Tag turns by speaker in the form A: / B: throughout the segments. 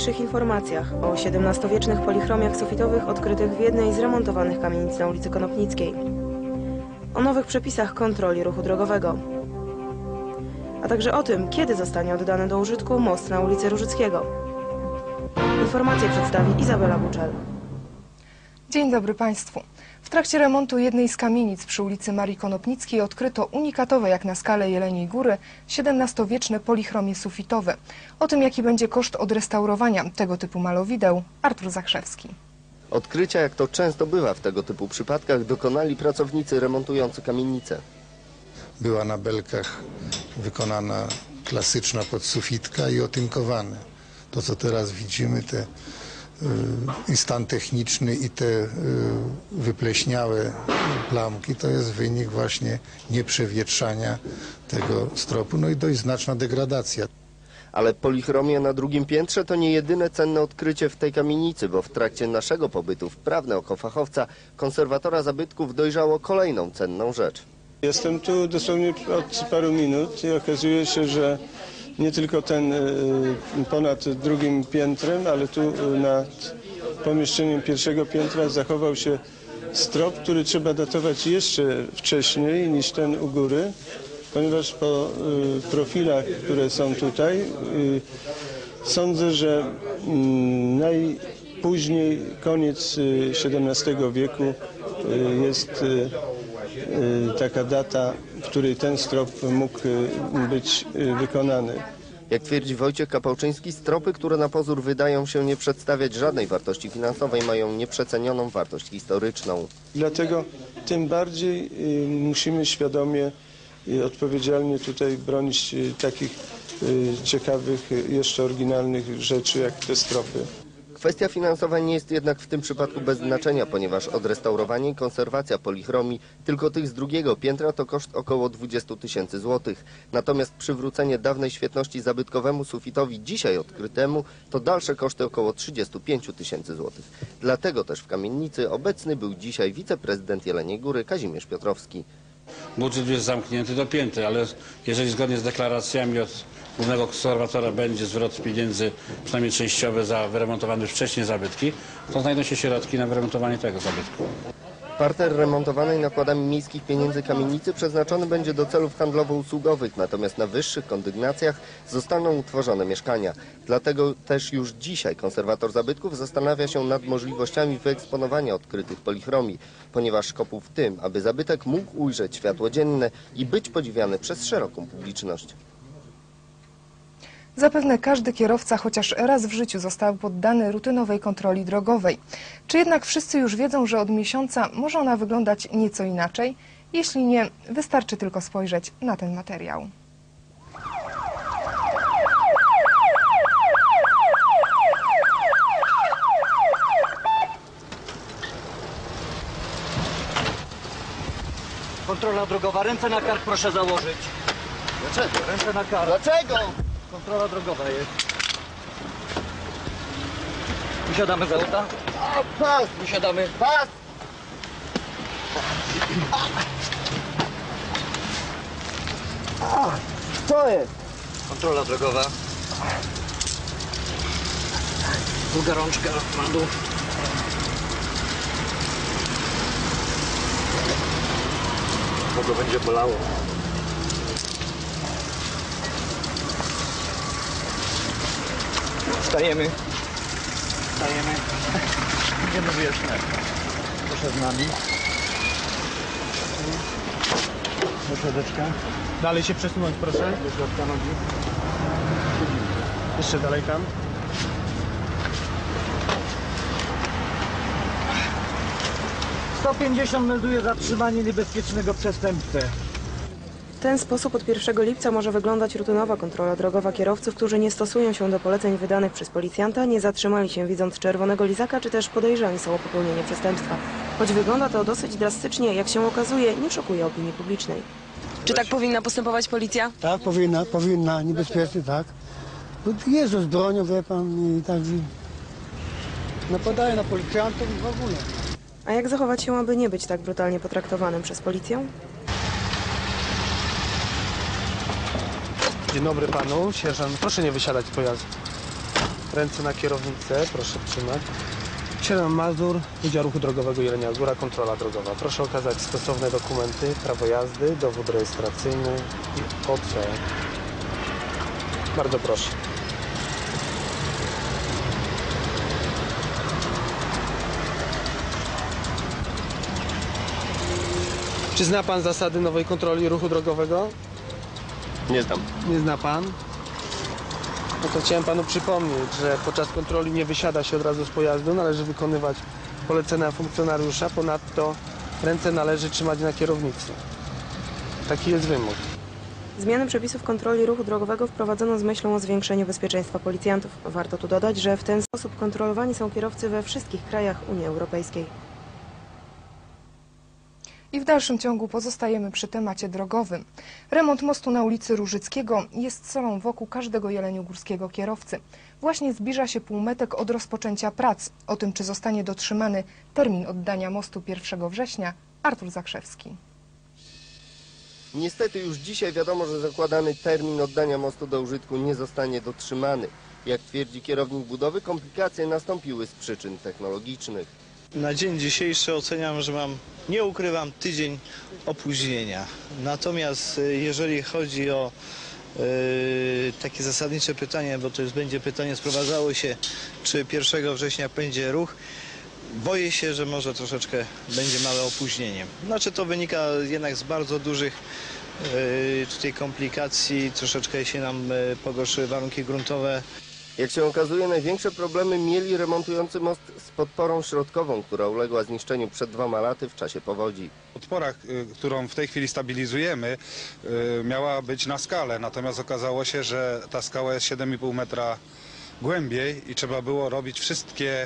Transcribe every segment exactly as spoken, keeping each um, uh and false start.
A: dzisiejszych informacjach o siedemnastowiecznych polichromiach sufitowych odkrytych w jednej z remontowanych kamienic na ulicy Konopnickiej, o nowych przepisach kontroli ruchu drogowego, a także o tym, kiedy zostanie oddany do użytku most na ulicy Różyckiego. Informacje przedstawi Izabela Buczel.
B: Dzień dobry Państwu. W trakcie remontu jednej z kamienic przy ulicy Marii Konopnickiej odkryto unikatowe jak na skalę Jeleniej Góry siedemnastowieczne polichromie sufitowe. O tym, jaki będzie koszt odrestaurowania tego typu malowideł, Artur Zachrzewski.
C: Odkrycia, jak to często bywa w tego typu przypadkach, dokonali pracownicy remontujący kamienice.
D: Była na belkach wykonana klasyczna podsufitka i otynkowane. To, co teraz widzimy, te i stan techniczny i te wypleśniałe plamki, to jest wynik właśnie nieprzewietrzania tego stropu, no i dość znaczna degradacja.
C: Ale polichromia na drugim piętrze to nie jedyne cenne odkrycie w tej kamienicy, bo w trakcie naszego pobytu w prawne oko fachowca, konserwatora zabytków, dojrzało kolejną cenną rzecz.
E: Jestem tu dosłownie od paru minut i okazuje się, że nie tylko ten ponad drugim piętrem, ale tu nad pomieszczeniem pierwszego piętra zachował się strop, który trzeba datować jeszcze wcześniej niż ten u góry, ponieważ po profilach, które są tutaj, sądzę, że najpóźniej koniec siedemnastego wieku jest taka data, w której ten strop mógł być wykonany.
C: Jak twierdzi Wojciech Kapałczyński, stropy, które na pozór wydają się nie przedstawiać żadnej wartości finansowej, mają nieprzecenioną wartość historyczną.
E: Dlatego tym bardziej musimy świadomie i odpowiedzialnie tutaj bronić takich ciekawych, jeszcze oryginalnych rzeczy jak te stropy.
C: Kwestia finansowa nie jest jednak w tym przypadku bez znaczenia, ponieważ odrestaurowanie i konserwacja polichromii tylko tych z drugiego piętra to koszt około dwudziestu tysięcy złotych. Natomiast przywrócenie dawnej świetności zabytkowemu sufitowi dzisiaj odkrytemu to dalsze koszty około trzydziestu pięciu tysięcy złotych. Dlatego też w kamienicy obecny był dzisiaj wiceprezydent Jeleniej Góry Kazimierz Piotrowski.
F: Budżet jest zamknięty do pięty, ale jeżeli zgodnie z deklaracjami od głównego konserwatora będzie zwrot pieniędzy, przynajmniej częściowy, za wyremontowane wcześniej zabytki, to znajdą się środki na wyremontowanie tego zabytku.
C: Parter remontowanej nakładami miejskich pieniędzy kamienicy przeznaczony będzie do celów handlowo-usługowych, natomiast na wyższych kondygnacjach zostaną utworzone mieszkania. Dlatego też już dzisiaj konserwator zabytków zastanawia się nad możliwościami wyeksponowania odkrytych polichromii, ponieważ szkopuł w tym, aby zabytek mógł ujrzeć światło dzienne i być podziwiany przez szeroką publiczność.
B: Zapewne każdy kierowca chociaż raz w życiu został poddany rutynowej kontroli drogowej. Czy jednak wszyscy już wiedzą, że od miesiąca może ona wyglądać nieco inaczej? Jeśli nie, wystarczy tylko spojrzeć na ten materiał.
G: Kontrola drogowa. Ręce na kark proszę założyć.
C: Dlaczego?
G: Ręce na kark.
C: Dlaczego?
G: Kontrola drogowa jest. Wysiadamy z auta.
C: Pas!
G: Wysiadamy.
C: Pas! Co jest?
G: Kontrola drogowa. Druga rączka na dół.
C: Kogo będzie bolało?
G: Wstajemy. Wstajemy. Idziemy wyjaśniać. Proszę z nami. Pośrodeczka.
H: Dalej się przesunąć, proszę.
G: Do środka nogi.
H: Jeszcze dalej tam.
G: sto pięćdziesiąt melduje zatrzymanie niebezpiecznego przestępcy.
A: W ten sposób od pierwszego lipca może wyglądać rutynowa kontrola drogowa kierowców, którzy nie stosują się do poleceń wydanych przez policjanta, nie zatrzymali się widząc czerwonego lizaka, czy też podejrzani są o popełnienie przestępstwa. Choć wygląda to dosyć drastycznie, jak się okazuje, nie szokuje opinii publicznej.
I: Czy tak powinna postępować policja?
J: Tak, powinna, powinna, niebezpiecznie, tak. Bo jeżdżą z bronią, wie pan, i tak napadają na policjantów w ogóle.
A: A jak zachować się, aby nie być tak brutalnie potraktowanym przez policję?
H: Dzień dobry panu, sierżant. Proszę nie wysiadać z pojazdu. Ręce na kierownicę, proszę trzymać.
J: Siedem Mazur.
H: Wydział Ruchu Drogowego Jelenia Góra, kontrola drogowa. Proszę okazać stosowne dokumenty, prawo jazdy, dowód rejestracyjny i O C. Bardzo proszę. Czy zna pan zasady nowej kontroli ruchu drogowego?
C: Nie znam.
H: Nie zna pan? No to chciałem panu przypomnieć, że podczas kontroli nie wysiada się od razu z pojazdu, należy wykonywać polecenia funkcjonariusza, ponadto ręce należy trzymać na kierownicy. Taki jest wymóg.
A: Zmiany przepisów kontroli ruchu drogowego wprowadzono z myślą o zwiększeniu bezpieczeństwa policjantów. Warto tu dodać, że w ten sposób kontrolowani są kierowcy we wszystkich krajach Unii Europejskiej.
B: I w dalszym ciągu pozostajemy przy temacie drogowym. Remont mostu na ulicy Różyckiego jest solą wokół każdego jeleniogórskiego kierowcy. Właśnie zbliża się półmetek od rozpoczęcia prac. O tym, czy zostanie dotrzymany termin oddania mostu pierwszego września, Artur Zakrzewski.
C: Niestety już dzisiaj wiadomo, że zakładany termin oddania mostu do użytku nie zostanie dotrzymany. Jak twierdzi kierownik budowy, komplikacje nastąpiły z przyczyn technologicznych.
K: Na dzień dzisiejszy oceniam, że mam, nie ukrywam, tydzień opóźnienia. Natomiast jeżeli chodzi o yy, takie zasadnicze pytanie, bo to już będzie pytanie sprowadzało się, czy pierwszego września będzie ruch, boję się, że może troszeczkę będzie małe opóźnienie. Znaczy to wynika jednak z bardzo dużych yy, tutaj komplikacji, troszeczkę się nam yy, pogorszyły warunki gruntowe.
C: Jak się okazuje, największe problemy mieli remontujący most z podporą środkową, która uległa zniszczeniu przed dwoma laty w czasie powodzi.
L: Podpora, którą w tej chwili stabilizujemy, miała być na skalę, natomiast okazało się, że ta skała jest siedem i pół metra głębiej i trzeba było robić wszystkie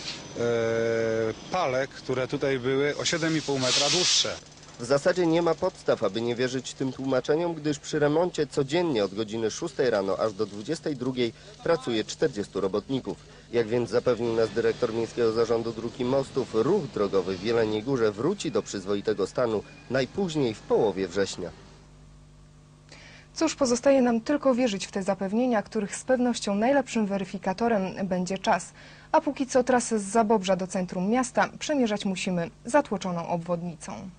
L: pale, które tutaj były, o siedem i pół metra dłuższe.
C: W zasadzie nie ma podstaw, aby nie wierzyć tym tłumaczeniom, gdyż przy remoncie codziennie od godziny szóstej rano aż do dwudziestej drugiej pracuje czterdziestu robotników. Jak więc zapewnił nas dyrektor Miejskiego Zarządu Dróg i Mostów, ruch drogowy w Jeleniej Górze wróci do przyzwoitego stanu najpóźniej w połowie września.
B: Cóż, pozostaje nam tylko wierzyć w te zapewnienia, których z pewnością najlepszym weryfikatorem będzie czas. A póki co trasę z Zabobrza do centrum miasta przemierzać musimy zatłoczoną obwodnicą.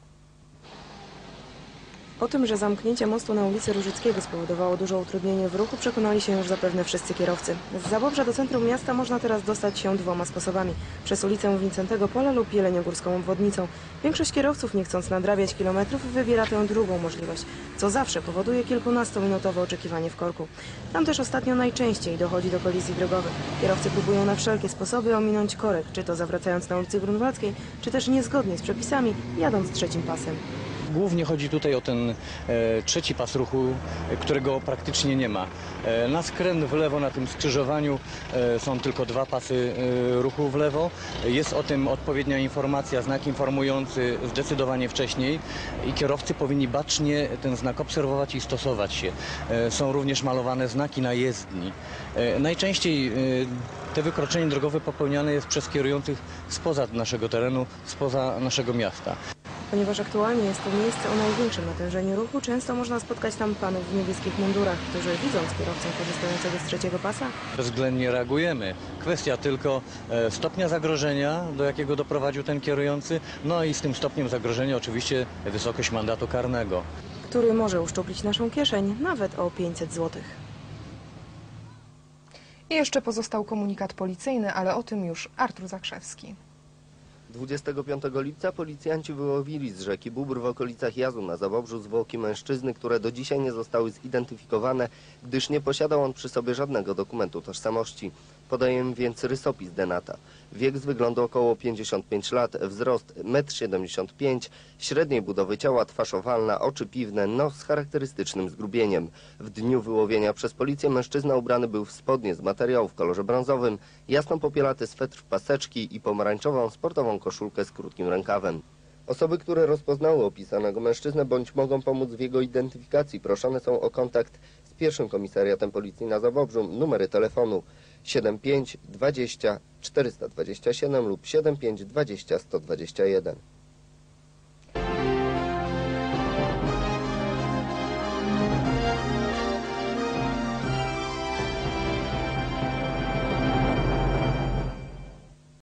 A: O tym, że zamknięcie mostu na ulicy Różyckiego spowodowało duże utrudnienie w ruchu, przekonali się już zapewne wszyscy kierowcy. Z Zabobrza do centrum miasta można teraz dostać się dwoma sposobami. Przez ulicę Wincentego Pola lub jeleniogórską obwodnicą. Większość kierowców, nie chcąc nadrabiać kilometrów, wybiera tę drugą możliwość, co zawsze powoduje kilkunastominutowe oczekiwanie w korku. Tam też ostatnio najczęściej dochodzi do kolizji drogowych. Kierowcy próbują na wszelkie sposoby ominąć korek, czy to zawracając na ulicy Grunwaldzkiej, czy też niezgodnie z przepisami, jadąc trzecim pasem.
M: Głównie chodzi tutaj o ten e, trzeci pas ruchu, e, którego praktycznie nie ma. E, na skręt w lewo na tym skrzyżowaniu e, są tylko dwa pasy e, ruchu w lewo. Jest o tym odpowiednia informacja, znak informujący zdecydowanie wcześniej i kierowcy powinni bacznie ten znak obserwować i stosować się. E, są również malowane znaki na jezdni. E, najczęściej e, te wykroczenie drogowe popełniane jest przez kierujących spoza naszego terenu, spoza naszego miasta.
A: Ponieważ aktualnie jest to miejsce o największym natężeniu ruchu, często można spotkać tam panów w niebieskich mundurach, którzy widząc kierowcę korzystającego z trzeciego pasa,
M: bezwzględnie reagujemy. Kwestia tylko e, stopnia zagrożenia, do jakiego doprowadził ten kierujący, no i z tym stopniem zagrożenia oczywiście wysokość mandatu karnego,
A: który może uszczuplić naszą kieszeń nawet o pięćset złotych.
B: I jeszcze pozostał komunikat policyjny, ale o tym już Artur Zakrzewski.
C: dwudziestego piątego lipca policjanci wyłowili z rzeki Bóbr w okolicach Jazu na Zabobrzu zwłoki mężczyzny, które do dzisiaj nie zostały zidentyfikowane, gdyż nie posiadał on przy sobie żadnego dokumentu tożsamości. Podaję więc rysopis denata. Wiek z wyglądu około pięćdziesiąt pięć lat, wzrost metr siedemdziesiąt pięć, średniej budowy ciała, twarz owalna, oczy piwne, nos z charakterystycznym zgrubieniem. W dniu wyłowienia przez policję mężczyzna ubrany był w spodnie z materiału w kolorze brązowym, jasno popielaty swetr w paseczki i pomarańczową sportową koszulkę z krótkim rękawem. Osoby, które rozpoznały opisanego mężczyznę bądź mogą pomóc w jego identyfikacji, proszone są o kontakt z pierwszym komisariatem policji na Zabobrzu. Numery telefonu siedem pięć dwadzieścia czterysta dwadzieścia siedem lub siedem pięć dwadzieścia sto dwadzieścia jeden.